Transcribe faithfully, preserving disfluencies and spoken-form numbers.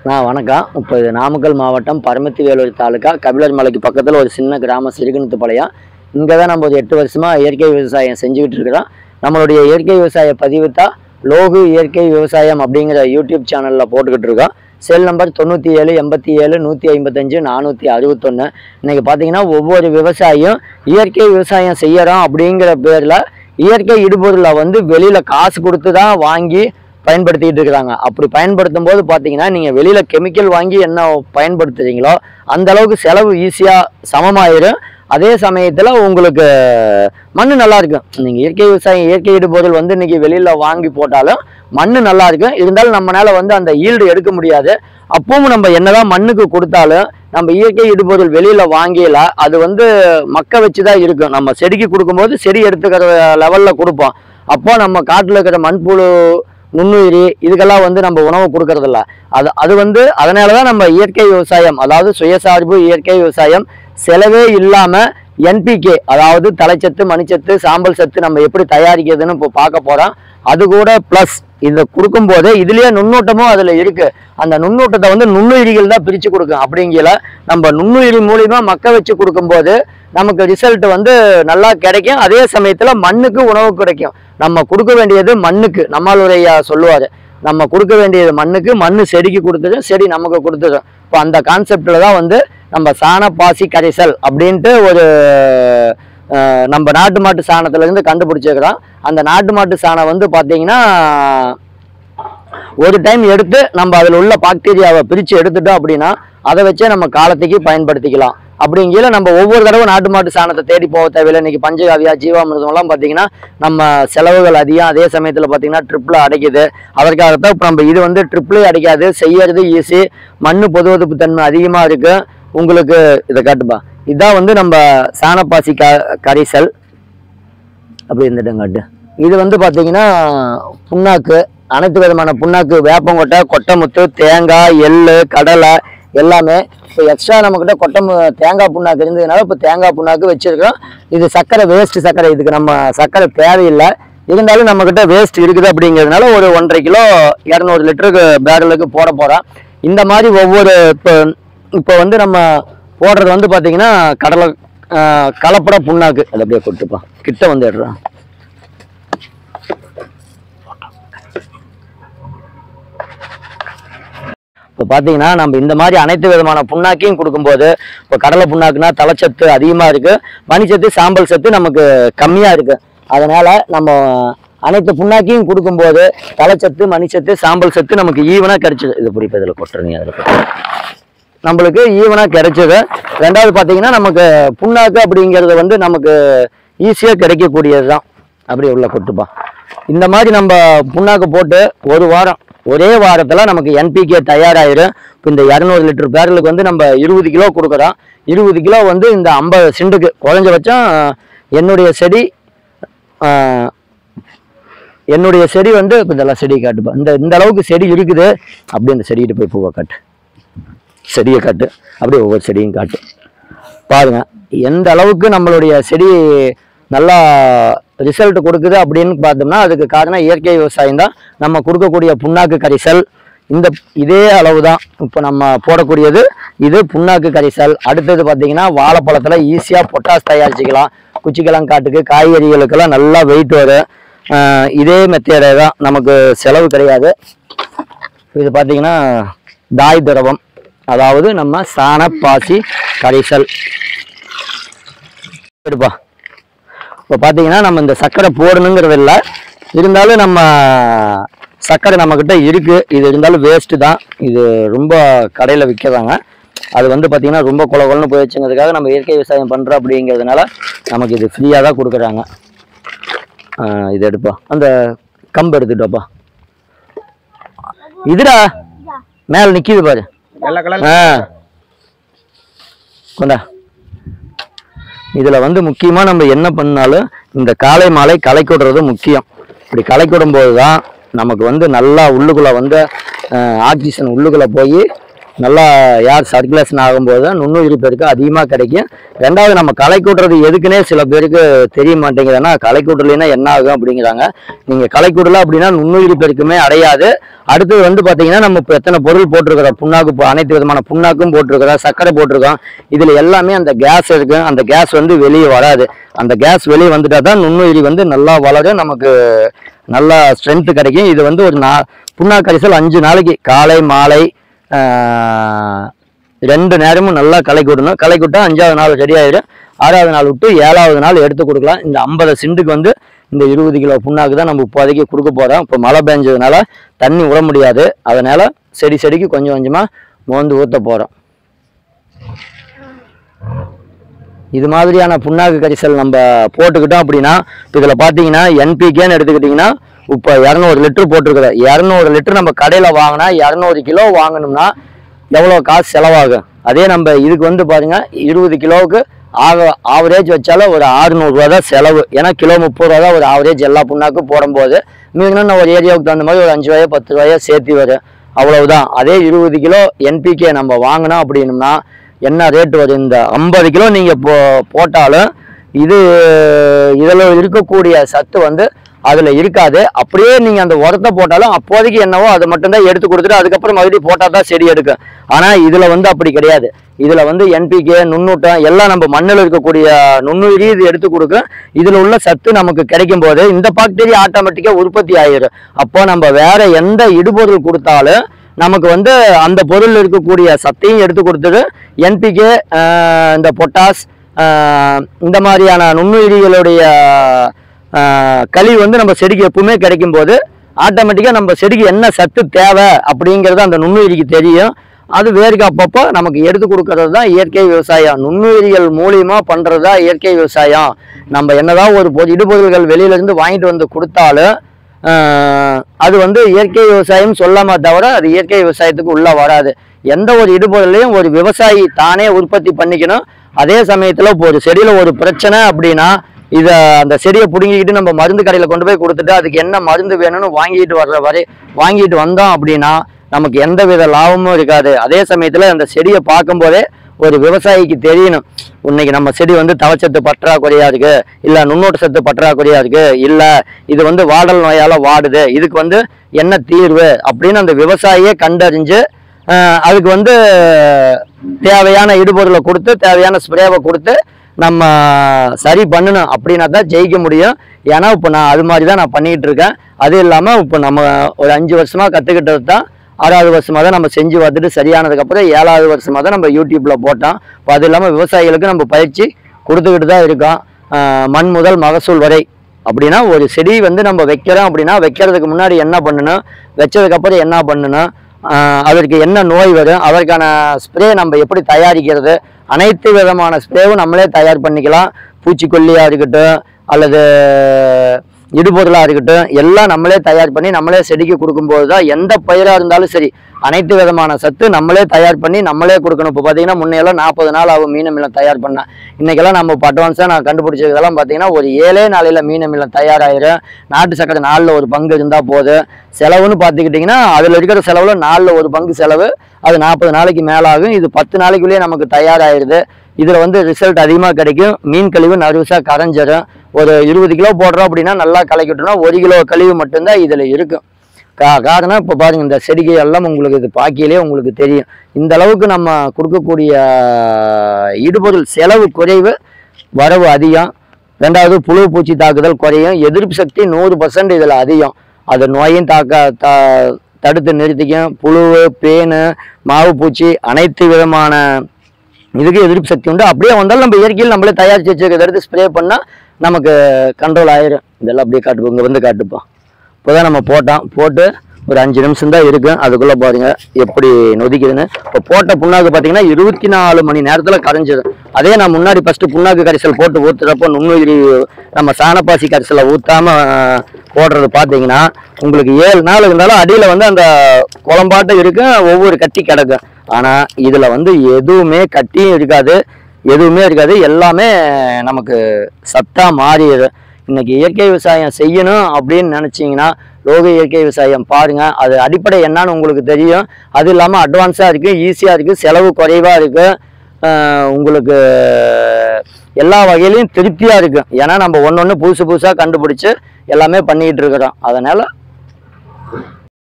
நான் வணக்கம். இப்போ இது நாமக்கல் மாவட்டம் பரமத்தி வேலூர் தாலுக்கா கபிலர் மலைக்கு பக்கத்தில் ஒரு சின்ன கிராமம் சிறுகுணத்து பாளையம். இங்கே தான் நம்ம ஒரு எட்டு வருஷமாக இயற்கை விவசாயம் செஞ்சுக்கிட்டு இருக்கிறோம். நம்மளுடைய இயற்கை விவசாய பதிவு தான் லோகு இயற்கை விவசாயம் அப்படிங்கிற யூடியூப் சேனலில் போட்டுக்கிட்டு இருக்கோம். செல் நம்பர் தொண்ணூற்றி ஏழு எண்பத்தி ஏழு நூற்றி ஐம்பத்தஞ்சு நானூற்றி அறுபத்தொன்று. இன்றைக்கி பார்த்தீங்கன்னா ஒவ்வொரு விவசாயியும் இயற்கை விவசாயம் செய்யறோம் அப்படிங்கிற பேரில் இயற்கை இடுபொருளை வந்து வெளியில் காசு கொடுத்து தான் வாங்கி பயன்படுத்திக்கிட்டு இருக்கிறாங்க. அப்படி பயன்படுத்தும் போது பார்த்தீங்கன்னா நீங்கள் வெளியில் கெமிக்கல் வாங்கி என்ன பயன்படுத்துறீங்களோ அந்த அளவுக்கு செலவு ஈஸியாக சமமாயிரும். அதே சமயத்தில் உங்களுக்கு மண் நல்லா இருக்கும். நீங்கள் இயற்கை விவசாயம் இயற்கை இடுபொருள் வந்து இன்னைக்கு வெளியில் வாங்கி போட்டாலும் மண் நல்லா இருக்கும். இருந்தாலும் நம்மளால வந்து அந்த ஈல்டு எடுக்க முடியாது. அப்பவும் நம்ம என்னதான் மண்ணுக்கு கொடுத்தாலும் நம்ம இயற்கை இடுபொருள் வெளியில் வாங்கியல அது வந்து மக்க வச்சு தான் இருக்கும். நம்ம செடிக்கு கொடுக்கும்போது செடி எடுத்துக்கிற லெவலில் கொடுப்போம். அப்போ நம்ம காட்டில் இருக்கிற மண்புழு நுண்ணுயிரி இதுக்கெல்லாம் வந்து நம்ம உணவு கொடுக்கறதில்ல. அது அது வந்து அதனால தான் நம்ம இயற்கை விவசாயம் அதாவது சுயசார்பு இயற்கை விவசாயம் செலவே இல்லாமல் என்பிகே அதாவது தலைச்சத்து மணிச்சத்து சாம்பல் சத்து நம்ம எப்படி தயாரிக்கிறதுன்னு இப்போ பார்க்க போகிறோம். அது கூட ப்ளஸ் இதை கொடுக்கும்போது இதுலேயே நுண்ணூட்டமும் அதில் இருக்குது. அந்த நுண்ணூட்டத்தை வந்து நுண்ணுயிரிகள் தான் பிரித்து கொடுக்கும். அப்படிங்கிற நம்ம நுண்ணுயிரி மூலிமா மக்க வச்சு கொடுக்கும்போது நமக்கு ரிசல்ட் வந்து நல்லா கிடைக்கும். அதே சமயத்தில் மண்ணுக்கு உணவு கிடைக்கும். நம்ம கொடுக்க வேண்டியது மண்ணுக்கு, நம்மளுடைய சொல்லுவார், நம்ம கொடுக்க வேண்டியது மண்ணுக்கு, மண் செடிக்கு கொடுத்துடும், செடி நமக்கு கொடுத்துடும். இப்போ அந்த கான்செப்டில் தான் வந்து நம்ம சாண பாசி கரைசல் அப்படின்ட்டு ஒரு நம்ம நாட்டு மாட்டு சாணத்துலேருந்து கண்டுபிடிச்சிருக்கிறோம். அந்த நாட்டு மாட்டு சாணம் வந்து பார்த்தீங்கன்னா ஒரு டைம் எடுத்து நம்ம அதில் உள்ள பாக்டீரியாவை பிரித்து எடுத்துட்டோம் அப்படின்னா அதை வச்சே நம்ம காலத்துக்கு பயன்படுத்திக்கலாம். அப்படிங்கிற நம்ம ஒவ்வொரு தடவை நாட்டு மாட்டு சாணத்தை தேடி போக தேவையில்லை. இன்னைக்கு பஞ்சகாவியா ஜீவாமிர்தம்லாம் பார்த்தீங்கன்னா நம்ம செலவுகள் அதிகம். அதே சமயத்தில் பார்த்தீங்கன்னா ட்ரிப்பில் அடைக்குது. அதற்காகத்தான் இப்போ நம்ம இது வந்து ட்ரிப்லே அடைக்காது, செய்யறது ஈஸி, மண் பொதுவதுப்பு தன்மை அதிகமாக இருக்கு. உங்களுக்கு இதை காட்டுப்பா, இதுதான் வந்து நம்ம சாணப்பாசி க கரைசல் அப்படி இருந்துட்டு காட்டு. இது வந்து பார்த்தீங்கன்னா புண்ணாக்கு, அனைத்து விதமான புண்ணாக்கு, வேப்பங்கொட்டை, கொட்டைமுத்து, தேங்காய், எள்ளு, கடலை எல்லாமே. இப்போ எக்ஸ்ட்ரா நம்மக்கிட்ட கொட்டை தேங்காய் புண்ணாக்கு இருந்ததுனால இப்போ தேங்காய் புண்ணாக்கு வச்சுருக்கோம். இது சர்க்கரை வேஸ்ட்டு சர்க்கரை, இதுக்கு நம்ம சர்க்கரை தேவையில்லை. இருந்தாலும் நம்மக்கிட்ட வேஸ்ட் இருக்குது அப்படிங்கிறதுனால ஒரு ஒன்றரை கிலோ இரநூறு லிட்டருக்கு பேரலுக்கு போட போகிறோம். இந்த மாதிரி ஒவ்வொரு இப்போ இப்போ வந்து நம்ம போடுறது வந்து பார்த்திங்கன்னா கடலை கலப்பட புண்ணாக்கு. அது அப்படியே கொடுத்துப்பா, கிட்ட வந்து எடுறோம். இப்போ பார்த்தீங்கன்னா நம்ம இந்த மாதிரி அனைத்து விதமான புண்ணாக்கையும் கொடுக்கும்போது இப்போ கடலை புண்ணாக்குனா தலைச்சத்து அதிகமாக இருக்குது, மணிச்சத்து சாம்பல் சத்து நமக்கு கம்மியாக இருக்குது. அதனால் நம்ம அனைத்து புண்ணாக்கையும் கொடுக்கும்போது தலைச்சத்து மணிச்சத்து சாம்பல் சத்து நமக்கு ஈவனாக கிடைச்சிது. இது பிடிப்ப இதில் கொட்டுறீங்க, அதில் நம்மளுக்கு ஈவனாக கிடைச்சது. ரெண்டாவது பார்த்தீங்கன்னா நமக்கு புண்ணாக்கு அப்படிங்கிறது வந்து நமக்கு ஈஸியாக கிடைக்கக்கூடியது தான். அப்படியே உள்ள கொட்டுப்பா. இந்த மாதிரி நம்ம புண்ணாக்கு போட்டு ஒரு வாரம் ஒரே வாரத்தில் நமக்கு என்பிகே தயாராகிடும். இப்போ இந்த இரநூறு லிட்டர் பேரலுக்கு வந்து நம்ம இருபது கிலோ கொடுக்குறோம். இருபது கிலோ வந்து இந்த ஐம்பது சென்ட்டுக்கு குறைஞ்சபட்சம் என்னுடைய செடி என்னுடைய செடி வந்து இப்போ இதெல்லாம் செடி காட்டுப்பா. இந்த இந்த அளவுக்கு செடி இருக்குது. அப்படியே இந்த செடிகிட்ட போய் பூவை காட்டு, செடியை காட்டு, அப்படியே ஒவ்வொரு செடியும் காட்டு. பாருங்க எந்த அளவுக்கு நம்மளுடைய செடி நல்லா ரிசல்ட் கொடுக்குது அப்படின்னு பார்த்தோம்னா அதுக்கு காரணம் இயற்கை விவசாயம் தான். நம்ம கொடுக்கக்கூடிய புண்ணாக்கு கரைசல் இந்த இதே அளவு தான். இப்போ நம்ம போடக்கூடியது இது புண்ணாக்கு கரைசல். அடுத்தது பார்த்தீங்கன்னா வாழைப்பழத்தில் ஈஸியாக பொட்டாஸ் தயாரிச்சிக்கலாம். குச்சிக்கிழங்காட்டுக்கு காய்கறிகளுக்கெல்லாம் நல்லா வெயிட் வரும். இதே மெத்தேடை தான், நமக்கு செலவு கிடையாது. இது பார்த்தீங்கன்னா தாய் திரவம், அதாவது நம்ம சாண பாசி கரைசல் எடுப்பா. இப்போ பார்த்தீங்கன்னா நம்ம இந்த சர்க்கரை போடணுங்கிறது இல்லை, இருந்தாலும் நம்ம சர்க்கரை நம்மக்கிட்ட இருக்குது. இது இருந்தாலும் வேஸ்ட்டு தான். இது ரொம்ப கடையில் விற்கிறாங்க. அது வந்து பார்த்திங்கன்னா ரொம்ப கொல கொலன்னு போயிடுச்சுங்கிறதுக்காக நம்ம இயற்கை விவசாயம் பண்ணுறோம் அப்படிங்கிறதுனால நமக்கு இது ஃப்ரீயாக தான் கொடுக்குறாங்க. இது எடுப்பா, அந்த கம்பு எடுத்துட்டோப்பா. இதுடா மேலே நிற்கிது பாரு. ஆ கொண்டா. இதில் வந்து முக்கியமாக நம்ம என்ன பண்ணாலும் இந்த காலை மாலை களைக்கு விடுறது முக்கியம். இப்படி களைக்கு விடும்போது தான் நமக்கு வந்து நல்லா உள்ளுக்குள்ளே வந்து ஆக்சிஜன் உள்ளுக்குள்ளே போய் நல்லா ஏர் சர்க்குலேஷன் ஆகும்போது தான் நுண்ணுயிரி பெருக்கு அதிகமாக கிடைக்கும். ரெண்டாவது நம்ம களை கூட்டுறது எதுக்குன்னே சில பேருக்கு தெரிய மாட்டேங்குதுன்னா, களை கூட்டலைன்னா என்ன ஆகும் அப்படிங்கிறாங்க. நீங்கள் களை கூட்டல அப்படின்னா நுண்ணுயிரி பெருக்குமே அடையாது. அடுத்தது வந்து பார்த்தீங்கன்னா, நம்ம இப்போ எத்தனை பொருள் போட்டிருக்கிறோம், புண்ணாக்கு, அனைத்து விதமான புண்ணாக்கும் போட்டிருக்கிறோம், சர்க்கரை போட்டிருக்கோம், இதில் எல்லாமே அந்த கேஸ் இருக்கு. அந்த கேஸ் வந்து வெளியே வராது. அந்த கேஸ் வெளியே வந்துட்டா தான் நுண்ணுயிரி வந்து நல்லா வளரும், நமக்கு நல்லா ஸ்ட்ரென்த்து கிடைக்கும். இது வந்து ஒரு நா புண்ணாக்கு கரைசல் அஞ்சு நாளைக்கு காலை மாலை ரெண்டு நேரமும் நல்லா களை கூட்டணும். களை கூட்டா அஞ்சாவது நாள் ரெடி ஆயிடும். ஆறாவது நாள் விட்டு ஏழாவது நாள் எடுத்து கொடுக்கலாம். இந்த ஐம்பது சென்ட்டுக்கு வந்து இந்த இருபது கிலோ புண்ணாக்கு தான் நம்ம இப்போதைக்கு கொடுக்க போகிறோம். இப்போ மழை பெஞ்சதுனால தண்ணி விட முடியாது. அதனால் செடி செடிக்கு கொஞ்சம் கொஞ்சமாக மோந்து ஊற்ற போகிறோம். இது மாதிரியான புண்ணாக்கு கரைசல் நம்ம போட்டுக்கிட்டோம் அப்படின்னா, இதில் பார்த்தீங்கன்னா என்பிகேன்னு எடுத்துக்கிட்டிங்கன்னா இப்போ இரநூறு லிட்டர் போட்டிருக்குது. இரநூறு லிட்டர் நம்ம கடையில் வாங்கினா இரநூறு கிலோ வாங்கணும்னா எவ்வளோ காசு செலவாகும். அதே நம்ம இதுக்கு வந்து பாருங்க இருபது கிலோவுக்கு ஆக ஆவரேஜ் வச்சாலும் ஒரு அறுநூறுவா தான் செலவு. ஏன்னா கிலோ முப்பது ரூபா தான் ஒரு ஆவரேஜ் எல்லா புண்ணாக்கும் போடும்போது. மீண்டும் ஒரு ஏரியாவுக்கு தகுந்த மாதிரி ஒரு அஞ்சு ரூபாயோ பத்து ரூபாயோ சேர்த்து வரும், அவ்வளவுதான். அதே இருபது கிலோ என்பிகே நம்ம வாங்கினோம் அப்படின்னம்னா என்ன ரேட்டு வரும்? இந்த ஐம்பது கிலோ நீங்கள் போ போட்டாலும் இது இதில் இருக்கக்கூடிய சத்து வந்து அதில் இருக்காது. அப்படியே நீங்கள் அந்த உரத்தை போட்டாலும் அப்போதைக்கு என்னவோ அதை மட்டும்தான் எடுத்து கொடுத்துட்டு அதுக்கப்புறம் மறுபடியும் போட்டால் தான் செடி எடுக்கும். ஆனால் இதில் வந்து அப்படி கிடையாது. இதில் வந்து என்பிகே நுண்ணூட்டம் எல்லாம் நம்ம மண்ணில் இருக்கக்கூடிய நுண்ணுயிரி இது எடுத்து கொடுக்கும். இதில் உள்ள சத்து நமக்கு கிடைக்கும் போது இந்த பாக்டீரியா ஆட்டோமேட்டிக்காக உற்பத்தி ஆகிடும். அப்போ நம்ம வேற எந்த இடுபொருள் கொடுத்தாலும் நமக்கு வந்து அந்த பொருள் இருக்கக்கூடிய சத்தையும் எடுத்து கொடுத்துட்டு என்பிகே இந்த பொட்டாஸ் இந்த மாதிரியான நுண்ணுயிரிகளுடைய கழிவு வந்து நம்ம செடிக்கு எப்பவுமே கிடைக்கும் போது ஆட்டோமேட்டிக்காக நம்ம செடிக்கு என்ன சத்து தேவை அப்படிங்கிறது அந்த நுண்ணுயிரிக்கு தெரியும். அது வேருக்கு அப்பப்போ நமக்கு எடுத்து கொடுக்கறது தான் இயற்கை விவசாயம். நுண்ணுயிரியல் மூலியமாக பண்ணுறது தான் இயற்கை விவசாயம். நம்ம என்னதான் ஒரு பொது இடுபொருள்கள் வெளியிலேருந்து வாங்கிட்டு வந்து கொடுத்தாலும் அது வந்து இயற்கை விவசாயம் சொல்லாம தவிர அது இயற்கை விவசாயத்துக்கு உள்ள வராது. எந்த ஒரு இடுபொருளையும் ஒரு விவசாயி தானே உற்பத்தி பண்ணிக்கணும். அதே சமயத்தில் இப்போ ஒரு செடியில் ஒரு பிரச்சனை அப்படின்னா இதை அந்த செடியை பிடுங்கிக்கிட்டு நம்ம மருந்து கடையில் கொண்டு போய் கொடுத்துட்டு அதுக்கு என்ன மருந்து வேணும்னு வாங்கிட்டு வர்ற வரை வாங்கிட்டு வந்தோம் அப்படின்னா நமக்கு எந்த வித லாபமும் இருக்காது. அதே சமயத்தில் அந்த செடியை பார்க்கும்போதே ஒரு விவசாயிக்கு தெரியணும், இன்னைக்கு நம்ம செடி வந்து தவச்சத்து பற்றாக்குறையா இருக்கு, இல்லை நுண்ணூட்ட சத்து பற்றாக்குறையா இருக்கு, இல்லை இது வந்து வாடல் நோயால் வாடுது, இதுக்கு வந்து என்ன தீர்வு அப்படின்னு அந்த விவசாயியே கண்டறிஞ்சு அதுக்கு வந்து தேவையான இடுபொருளை கொடுத்து தேவையான ஸ்ப்ரேவை கொடுத்து நம்ம சரி பண்ணணும். அப்படின்னா தான் ஜெயிக்க முடியும். ஏன்னா இப்போ நான் அது மாதிரி தான் நான் பண்ணிக்கிட்டு இருக்கேன். அது இல்லாமல் இப்போ நம்ம ஒரு அஞ்சு வருஷமாக கற்றுக்கிட்டது தான் ஆறாவது வருஷமாக தான் நம்ம செஞ்சு பார்த்துட்டு சரியானதுக்கப்புறம் ஏழாவது வருஷமாக தான் நம்ம யூடியூப்பில் போட்டோம். இப்போ அது இல்லாமல் விவசாயிகளுக்கு நம்ம பயிற்சி கொடுத்துக்கிட்டு தான் இருக்கோம். மண் முதல் மகசூல் வரை அப்படின்னா ஒரு செடி வந்து நம்ம வைக்கிறோம் அப்படின்னா வைக்கிறதுக்கு முன்னாடி என்ன பண்ணணும், வச்சதுக்கப்புறம் என்ன பண்ணணும், அதற்கு என்ன நோய் வரும், அதற்கான ஸ்ப்ரே நம்ம எப்படி தயாரிக்கிறது, அனைத்து விதமான ஸ்ப்ரேவும் நம்மளே தயார் பண்ணிக்கலாம். பூச்சிக்கொல்லியாக இருக்கட்டும் அல்லது இடுபொருளாக இருக்கட்டும் எல்லாம் நம்மளே தயார் பண்ணி நம்மளே செடிக்கு கொடுக்கும்போது தான் எந்த பயிராக இருந்தாலும் சரி அனைத்து விதமான சத்து நம்மளே தயார் பண்ணி நம்மளே கொடுக்கணும். இப்போ பார்த்தீங்கன்னா முன்னையெல்லாம் நாற்பது நாள் ஆகும் மீன மில்லம் தயார் பண்ணேன். இன்றைக்கெல்லாம் நம்ம இப்போ அட்வான்ஸாக நான் கண்டுபிடிச்சதெல்லாம் பார்த்தீங்கன்னா ஒரு ஏழே நாளையில் மீன மில்லம் தயாராகிடும். நாட்டு சக்கரை நாளில் ஒரு பங்கு இருந்தால் போதும். செலவுன்னு பார்த்துக்கிட்டிங்கன்னா அதில் இருக்கிற செலவில் நாலில் ஒரு பங்கு செலவு, அது நாற்பது நாளைக்கு மேலாகும். இது பத்து நாளைக்குள்ளேயே நமக்கு தயாராகிடுது. இதில் வந்து ரிசல்ட் அதிகமாக கிடைக்கும். மீன் கழிவு நறுசாக கரைஞ்சிடும். ஒரு இருபது கிலோ போடுறோம் அப்படின்னா நல்லா கலைக்கிட்டோம்னா ஒரு கிலோ கழிவு மட்டும்தான் இதில் இருக்கும். கா காரணம் இப்போ பாருங்கள், இந்த செடிகை எல்லாம் உங்களுக்கு இது பாக்கியிலே உங்களுக்கு தெரியும். இந்த அளவுக்கு நம்ம கொடுக்கக்கூடிய இடுபொருள் செலவு குறைவு, வரவு அதிகம். ரெண்டாவது புழு பூச்சி தாக்குதல் குறையும். எதிர்ப்பு சக்தி நூறு பர்சன்ட் இதில் அதிகம். அது நோயும் தாக்க த தடுத்து நிறுத்திக்கும். புழு பேனு மாவு பூச்சி அனைத்து விதமான இதுக்கு எதிர்ப்பு சக்தி உண்டு. அப்படியே வந்தாலும் நம்ம இயற்கையில் நம்மளே தயாரித்து வச்சுருக்கிறத எடுத்து ஸ்ப்ரே பண்ணால் நமக்கு கண்ட்ரோல் ஆயிரும். இதெல்லாம் அப்படியே காட்டுப்போம், இங்கே வந்து காட்டுப்போம். இப்போ தான் நம்ம போட்டோம், போட்டு ஒரு அஞ்சு நிமிஷம் தான் இருக்கும். அதுக்குள்ளே பாருங்கள் எப்படி நொதிக்குதுன்னு. இப்போ போட்ட புண்ணாக்கு பார்த்தீங்கன்னா இருபத்தி நாலு மணி நேரத்தில் கரைஞ்சிடும். அதே நான் முன்னாடி ஃபஸ்ட்டு புண்ணாக்கு கரைசல் போட்டு ஊற்றுறப்போ நுண்ணுயிரி நம்ம சாணப்பாசி கரைசலை ஊற்றாமல் போடுறது பார்த்தீங்கன்னா உங்களுக்கு ஏழு நாள் இருந்தாலும் அடியில் வந்து அந்த குழம்பாட்டம் இருக்கும், ஒவ்வொரு கட்டி கிடக்கும். ஆனால் இதில் வந்து எதுவுமே கட்டியும் இருக்காது, எதுவுமே இருக்காது, எல்லாமே நமக்கு சத்தாக மாறிடுது. இன்றைக்கி இயற்கை விவசாயம் செய்யணும் அப்படின்னு நினச்சிங்கன்னா ரோக இயற்கை விவசாயம் பாருங்கள். அது அடிப்படை என்னன்னு உங்களுக்கு தெரியும். அது இல்லாமல் அட்வான்ஸாக இருக்குது, ஈஸியாக இருக்குது, செலவு குறைவாக இருக்குது, உங்களுக்கு எல்லா வகையிலையும் திருப்தியாக இருக்கும். ஏன்னா நம்ம ஒன்று ஒன்று புதுசு புதுசாக கண்டுபிடிச்சி எல்லாமே பண்ணிக்கிட்டு இருக்கிறோம். அதனால்